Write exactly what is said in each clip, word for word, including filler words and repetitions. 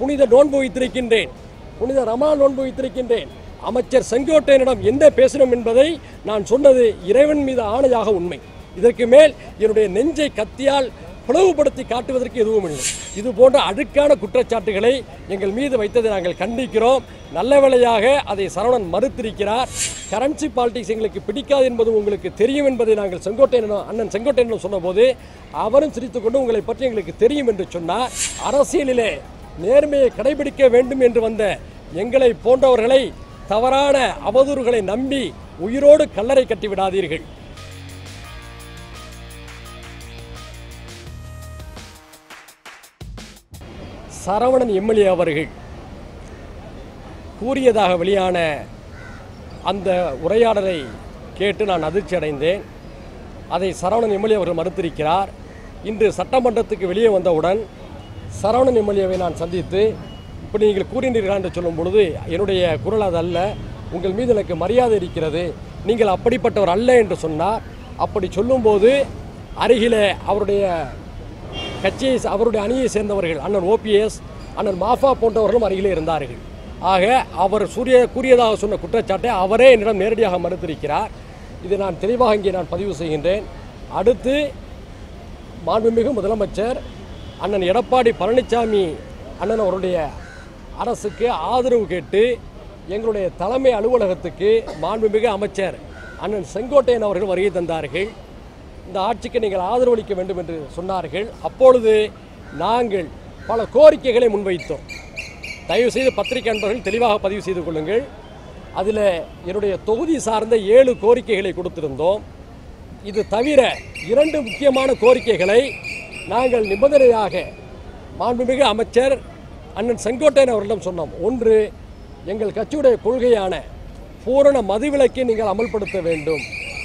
புனித நோன்பு வைத்திருக்கின்றேன், புனித ரமலான் நோன்பு வைத்திருக்கின்றேன். அமைச்சர் செங்கோட்டையனிடம் என்ன பேசணும் என்பதை நான் சொன்னது இறைவன் மீது ஆணையாக உண்மை. இதற்கு மேல் என்னுடைய நெஞ்சை கத்தியால் பிளவுபடுத்தி காட்டுவதற்கு எதுவும் இல்லை. இது போன்ற அழுக்கான குற்றச்சாட்டுகளை எங்கள் மீது வைத்ததை நாங்கள் கண்டிக்கிறோம். நல்ல வேளையாக அதை சரவணன் மறுத்திருக்கிறார். கரன்சி பாலிடிக்ஸ் எங்களுக்கு பிடிக்காது என்பது உங்களுக்கு தெரியும் என்பதை நாங்கள் செங்கோட்டையன் அண்ணன் செங்கோட்டையன் சொன்னபோது அவரும் சிரித்துக்கொண்டு உங்களை பற்றி எங்களுக்கு தெரியும் என்று சொன்னார். அரசியலிலே நேர்மையை கடைபிடிக்க வேண்டும் என்று வந்த எங்களை போன்றவர்களை தவறான அவதூறுகளை நம்பி உயிரோடு கல்லறை கட்டிவிடாதீர்கள். சரவணன் எம்எல்ஏ அவர்கள் கூறியதாக வெளியான அந்த உரையாடலை கேட்டு நான் அதிர்ச்சி அடைந்தேன். அதை சரவணன் எம்எல்ஏ அவர்கள் மறுத்திருக்கிறார். இன்று சட்டமன்றத்துக்கு வெளியே வந்தவுடன் சரவணன் எம்எல்ஏவை நான் சந்தித்து இப்படி நீங்கள் கூறினீர்கள் என்று சொல்லும் பொழுது என்னுடைய குரல் அது அல்ல, உங்கள் மீது எனக்கு மரியாதை இருக்கிறது, நீங்கள் அப்படிப்பட்டவர் அல்ல என்று சொன்னார். அப்படி சொல்லும்போது அருகிலே அவருடைய கட்சியை அவருடைய அணியை சேர்ந்தவர்கள் அண்ணன் ஓபிஎஸ் அண்ணன் மாஃபா போன்றவர்களும் அருகிலே இருந்தார்கள். ஆக அவர் சூரிய கூறியதாக சொன்ன குற்றச்சாட்டை அவரே என்னிடம் நேரடியாக மறுத்திருக்கிறார். இதை நான் தெளிவாக இங்கே நான் பதிவு செய்கின்றேன். அடுத்து மாண்புமிகு முதலமைச்சர் அண்ணன் எடப்பாடி பழனிசாமி அண்ணன் அவருடைய அரசுக்கு ஆதரவு கேட்டு எங்களுடைய தலைமை அலுவலகத்துக்கு மாண்புமிகு அமைச்சர் அண்ணன் செங்கோட்டையன் அவர்கள் வருகை தந்தார்கள். இந்த ஆட்சிக்கு நீங்கள் ஆதரவளிக்க வேண்டும் என்று சொன்னார்கள். அப்பொழுது நாங்கள் பல கோரிக்கைகளை முன்வைத்தோம். தயவு செய்து பத்திரிகை அன்பர்கள் தெளிவாக பதிவு செய்து கொள்ளுங்கள். அதில் என்னுடைய தொகுதி சார்ந்த ஏழு கோரிக்கைகளை கொடுத்திருந்தோம். இது தவிர இரண்டு முக்கியமான கோரிக்கைகளை நாங்கள் நிபந்தனையாக மாண்புமிகு அமைச்சர் அண்ணன் செங்கோட்டையன் அவர்களிடம் சொன்னோம். ஒன்று, எங்கள் கட்சியுடைய கொள்கையான பூரண மதுவிலக்கை நீங்கள் அமல்படுத்த வேண்டும்.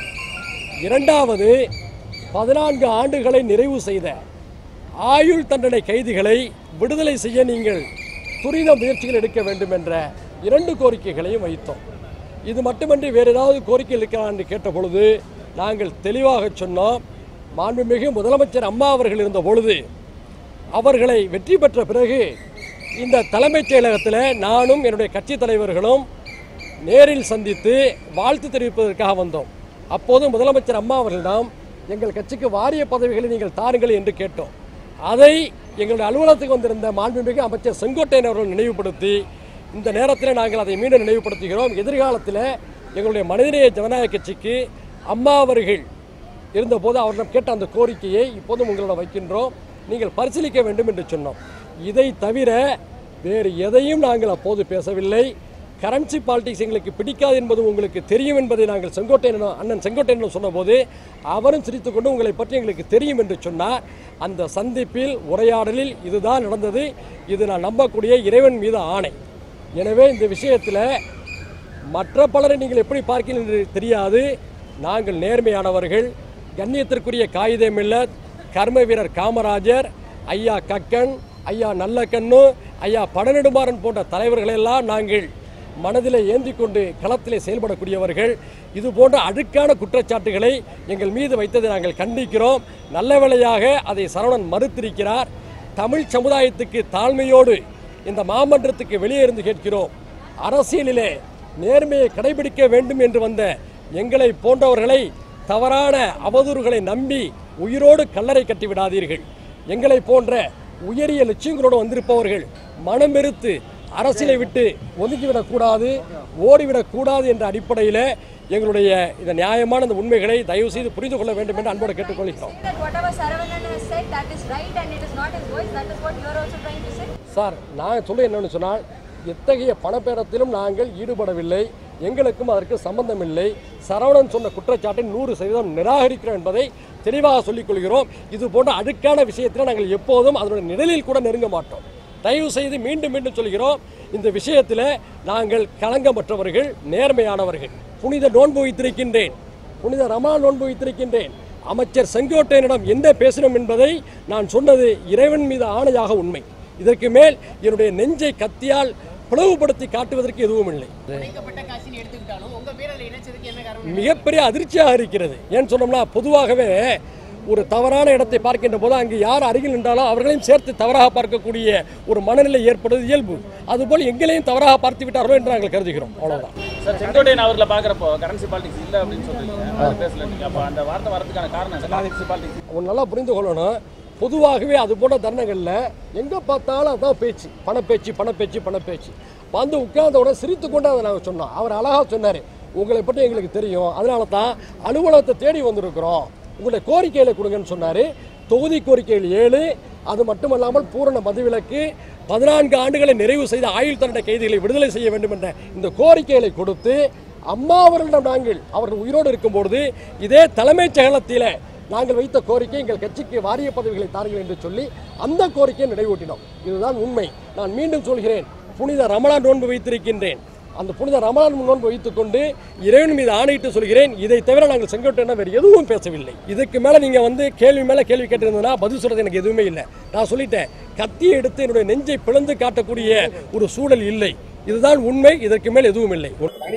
இரண்டாவது, பதினான்கு ஆண்டுகளை நிறைவு செய்த ஆயுள் தண்டனை கைதிகளை விடுதலை செய்ய நீங்கள் துரித முயற்சிகள் எடுக்க வேண்டும் என்ற இரண்டு கோரிக்கைகளையும் வைத்தோம். இது மட்டுமன்றி வேறு ஏதாவது கோரிக்கை இருக்கிறார் என்று கேட்ட பொழுது நாங்கள் தெளிவாக சொன்னோம். மாண்புமிகு முதலமைச்சர் அம்மா அவர்கள் இருந்த பொழுது அவர்களை வெற்றி பெற்ற பிறகு இந்த தலைமைச் செயலகத்தில் நானும் என்னுடைய கட்சி தலைவர்களும் நேரில் சந்தித்து வாழ்த்து தெரிவிப்பதற்காக வந்தோம். அப்போது முதலமைச்சர் அம்மா அவர்களிடம் எங்கள் கட்சிக்கு வாரிய பதவிகளை நீங்கள் தாருங்கள் என்று கேட்டோம். அதை எங்களுடைய அலுவலகத்துக்கு வந்திருந்த மாண்புமிகு அமைச்சர் செங்கோட்டையன் அவர்கள் நினைவுபடுத்தி இந்த நேரத்தில் நாங்கள் அதை மீண்டும் நினைவுபடுத்துகிறோம். எதிர்காலத்தில் எங்களுடைய மனிதநேய ஜனநாயக கட்சிக்கு அம்மா அவர்கள் இருந்தபோது அவரிடம் கேட்ட அந்த கோரிக்கையை இப்போதும் உங்களிடம் வைக்கின்றோம், நீங்கள் பரிசீலிக்க வேண்டும் என்று சொன்னோம். இதை தவிர வேறு எதையும் நாங்கள் அப்போது பேசவில்லை. கரன்சி பாலிடிக்ஸ் எங்களுக்கு பிடிக்காது என்பது உங்களுக்கு தெரியும் என்பதை நாங்கள் செங்கோட்டையன் அண்ணன் செங்கோட்டையன் சொன்னபோது அவரும் சிரித்துக்கொண்டு உங்களை பற்றி எங்களுக்கு தெரியும் என்று சொன்னார். அந்த சந்திப்பில் உரையாடலில் இதுதான் நடந்தது. இது நான் நம்பக்கூடிய இறைவன் மீது ஆணை. எனவே இந்த விஷயத்தில் மற்ற பலரை நீங்கள் எப்படி பார்க்கிறீர்கள் என்று தெரியாது. நாங்கள் நேர்மையானவர்கள், கண்ணியத்திற்குரிய காயிதே மில்லத், கர்ம வீரர் காமராஜர், ஐயா கக்கன், ஐயா நல்லக்கண்ணு, ஐயா படநெடுமாறன் போன்ற தலைவர்களெல்லாம் நாங்கள் மனதிலே ஏந்தி கொண்டு களத்திலே செயல்படக்கூடியவர்கள். இது போன்ற அழுக்கான குற்றச்சாட்டுகளை எங்கள் மீது வைத்ததை நாங்கள் கண்டிக்கிறோம். நல்ல வேளையாக அதை சரவணன் மறுத்திருக்கிறார். தமிழ் சமுதாயத்துக்கு தாழ்மையோடு இந்த மாமன்றத்துக்கு வெளியே இருந்து கேட்கிறோம். அரசியலிலே நேர்மையை கடைபிடிக்க வேண்டும் என்று வந்த எங்களை போன்றவர்களை தவறான அவதூறுகளை நம்பி உயிரோடு கல்லறை கட்டிவிடாதீர்கள். எங்களை போன்ற உயரிய லட்சியங்களோடு வந்திருப்பவர்கள் மனம் வெறுத்து அரசியலை விட்டு ஒதுக்கிவிடக்கூடாது, ஓடிவிடக்கூடாது என்ற அடிப்படையில் எங்களுடைய இந்த நியாயமான இந்த உண்மைகளை தயவு செய்து புரிந்து கொள்ள வேண்டும் என்று அன்போடு கேட்டுக்கொள்கிறோம். சார், நான் சொல்ல என்னன்னு சொன்னால், எத்தகைய பணப்பேரத்திலும் நாங்கள் ஈடுபடவில்லை, எங்களுக்கும் அதற்கு சம்பந்தம் இல்லை. சரவணன் சொன்ன குற்றச்சாட்டை நூறு சதவீதம் நிராகரிக்கிறோம் என்பதை தெளிவாக சொல்லிக் கொள்கிறோம். இது போன்ற அடுக்கான விஷயத்தில் நாங்கள் எப்போதும் அதனுடைய நிழலில் கூட நெருங்க மாட்டோம். தயவு செய்து மீண்டும் மீண்டும் சொல்கிறோம், இந்த விஷயத்தில் நாங்கள் களங்கமற்றவர்கள், நேர்மையானவர்கள். புனித நோன்பு வைத்திருக்கின்றேன், புனித ரமலான் நோன்பு வைத்திருக்கின்றேன். அமைச்சர் செங்கோட்டையனிடம் என்ன பேசணும் என்பதை நான் சொன்னது இறைவன் மீது ஆணையாக உண்மை. இதற்கு மேல் என்னுடைய நெஞ்சை கத்தியால் பிளவுபடுத்தி காட்டுவதற்கு எதுவும் இல்லை. மிகப்பெரிய அதிர்ச்சியாக இருக்கிறது. ஏன்னு சொன்னோம்னா, பொதுவாகவே ஒரு தவறான இடத்தை பார்க்கின்ற போது அங்கு யார் அருகில் நின்றாலும் அவர்களையும் சேர்த்து தவறாக பார்க்கக்கூடிய ஒரு மனநிலை ஏற்படுவது இயல்பு. அதுபோல் எங்களையும் தவறாக பார்த்து விட்டார்களோ என்று நாங்கள் கருதுகிறோம். அவ்வளவுதான். சார், செங்கோட்டையன் அவர்களை பார்க்குறப்போ கரன்சி பாலிடிக்ஸ் இல்லை அப்படின்னு சொல்றீங்க, பேசல நீங்க. அப்போ அந்த வார்த்தை வரதுக்கான காரணம் கரன்சி பாலிடிக்ஸ் ஒன்று நல்லா புரிந்து கொள்ளணும். பொதுவாகவே அது போன்ற தருணங்களில் எங்கே பார்த்தாலும் அதான் பேச்சு, பணப்பேச்சு பணப்பேச்சு பணப்பேச்சு. வந்து உட்கார்ந்த உடனே சிரித்து கொண்டு அதை நாங்கள் சொன்னோம். அவர் அழகாக சொன்னார், உங்களை பற்றி எங்களுக்கு தெரியும், அதனால தான் அலுவலகத்தை தேடி வந்திருக்கிறோம், உங்களுடைய கோரிக்கைகளை கொடுங்கன்னு சொன்னார். தொகுதி கோரிக்கைகள் ஏழு, அது மட்டுமல்லாமல் பூரண மதுவிலக்கு, பதினான்கு ஆண்டுகளை நிறைவு செய்த ஆயுள் தண்டனை கைதிகளை விடுதலை செய்ய வேண்டும் என்ற இந்த கோரிக்கைகளை கொடுத்து அம்மா அவர்களிடம் நாங்கள் அவர்கள் உயிரோடு இருக்கும்பொழுது இதே தலைமைச் செயலகத்தில் நாங்கள் வைத்த கோரிக்கை எங்கள் கட்சிக்கு வாரிய பதவிகளை தாருங்கள் என்று சொல்லி அந்த கோரிக்கையை நிறைவேற்றினோம். இதுதான் உண்மை. நான் மீண்டும் சொல்கிறேன், புனித ரமலான் நோன்பு வைத்திருக்கின்றேன். அந்த புனித ரமலான் நோன்பு வைத்துக் கொண்டு இறைவன் மீது ஆணையிட்டு சொல்கிறேன், இதை தவிர நாங்கள் செங்கோட்டையன் வேறு எதுவும் பேசவில்லை. இதுக்கு மேலே நீங்கள் வந்து கேள்வி மேலே கேள்வி கேட்டிருந்ததுன்னா பதில் சொல்கிறது எனக்கு எதுவுமே இல்லை. நான் சொல்லிட்டேன், கத்தியை எடுத்து என்னுடைய நெஞ்சை பிளந்து காட்டக்கூடிய ஒரு சூழல் இல்லை. இதுதான் உண்மை. இதற்கு மேல் எதுவும் இல்லை.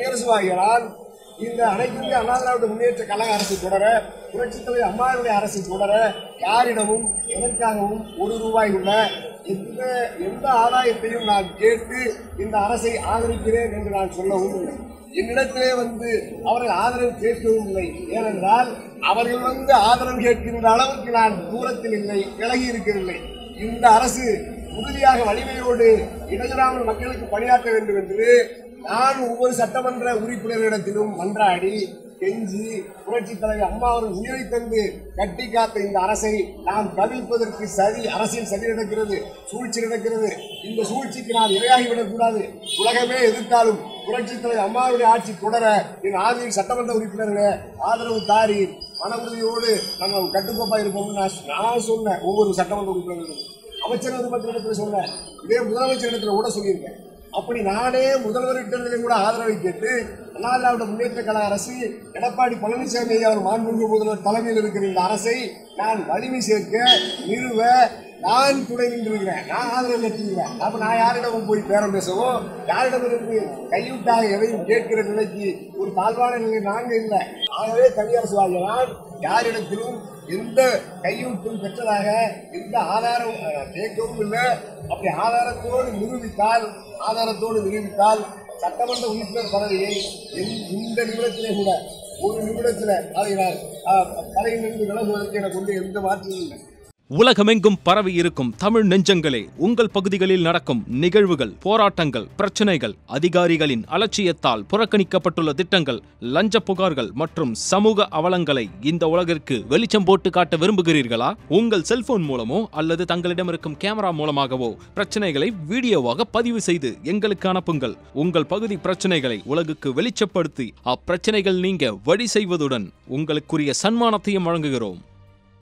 இந்த அனைத்து இந்திய அண்ணா திராவிட முன்னேற்ற கழக அரசு தொடர, புரட்சித் தலைவர் அம்மாவுடைய அரசு தொடர யாரிடமும் எதற்காகவும் ஒரு ரூபாய் உள்ள எந்த எந்த ஆதாயத்தையும் நான் கேட்டு இந்த அரசை ஆதரிக்கிறேன் என்று நான் சொல்லவும் இல்லை. என்னிடத்திலே வந்து அவர்கள் ஆதரவு கேட்கவும் இல்லை. ஏனென்றால் அவர்கள் வந்து ஆதரவு கேட்கின்ற அளவுக்கு நான் தூரத்தில் இல்லை, விலகி இருக்கவில்லை. இந்த அரசு உறுதியாக வலிமையோடு இடையறாமல் மக்களுக்கு பணியாற்ற வேண்டும் என்று நான் ஒவ்வொரு சட்டமன்ற உறுப்பினர்களிடத்திலும் மன்றாடி கெஞ்சி புரட்சித் தலைவர் அம்மா அவர்கள் உயிரை தந்து கட்டி காத்த இந்த அரசை நாம் கவிழ்ப்பதற்கு சதி அரசியல் சதி நடக்கிறது, சூழ்ச்சி நடக்கிறது. இந்த சூழ்ச்சிக்கு நான் இரையாகிவிடக்கூடாது. உலகமே எதிர்த்தாலும் புரட்சித் தலைவர் அம்மாவுடைய ஆட்சி தொடர என் ஆதரவு சட்டமன்ற உறுப்பினர்களே ஆதரவு தாரி மன உறுதியோடு நாங்கள் கட்டுக்கோப்பாக இருப்போம்னு நான் நான் சொன்னேன். ஒவ்வொரு சட்டமன்ற உறுப்பினர்களும் அமைச்சர் மத்திய சொன்னேன், இதே முதலமைச்சர் இடத்துல கூட சொல்லியிருக்கேன். அப்படி நானே முதல்வரிடத்திலும் கூட ஆதரவை கேட்டு அண்ணா திராவிட முன்னேற்ற கழக அரசு எடப்பாடி பழனிசாமி அவர் மாண்புமிகு முதல்வர் தலைமையில் இருக்கிற இந்த அரசை நான் வலிமை சேர்க்க நிறுவ நான் துணை நின்றிருக்கிறேன். நான் ஆதரவு கட்டிருக்கிறேன். அப்ப நான் யாரிடமும் போய் பேரம் பேசவோ யாரிடமிருந்து கையூட்டாக எதையும் கேட்கிற நிலைக்கு ஒரு தாழ்வான நிலை நாங்கள் இல்லை. ஆகவே தனியரசு வாங்கிய நான் யாரிடத்திலும் எந்த கையூட்டும் பெற்றதாக எந்த ஆதாரம் கேட்கவும் இல்லை. அப்படி ஆதாரத்தோடு நிரூபித்தால் ஆதாரத்தோடு நிரூபித்தால் சட்டமன்ற உறுப்பினர் பதவியை இந்த நிமிடத்திலே கூட ஒரு நிமிடத்தில் அதை நான் பதவியிலிருந்து விலகுவதற்கு எனக்கு கொண்டு எந்த மாற்றமும் இல்லை. உலகமெங்கும் பரவி இருக்கும் தமிழ் நெஞ்சங்களே, உங்கள் பகுதிகளில் நடக்கும் நிகழ்வுகள், போராட்டங்கள், பிரச்சனைகள், அதிகாரிகளின் அலட்சியத்தால் புறக்கணிக்கப்பட்டுள்ள திட்டங்கள், லஞ்ச புகார்கள் மற்றும் சமூக அவலங்களை இந்த உலகிற்கு வெளிச்சம் போட்டு காட்ட விரும்புகிறீர்களா? உங்கள் செல்போன் மூலமோ அல்லது தங்களிடம் இருக்கும் கேமரா மூலமாகவோ பிரச்சனைகளை வீடியோவாக பதிவு செய்து எங்களுக்கு அனுப்புங்கள். உங்கள் பகுதி பிரச்சனைகளை உலகுக்கு வெளிச்சப்படுத்தி அப்பிரச்சனைகள் நீங்க வழி செய்வதுடன் உங்களுக்குரிய சன்மானத்தையும் வழங்குகிறோம்.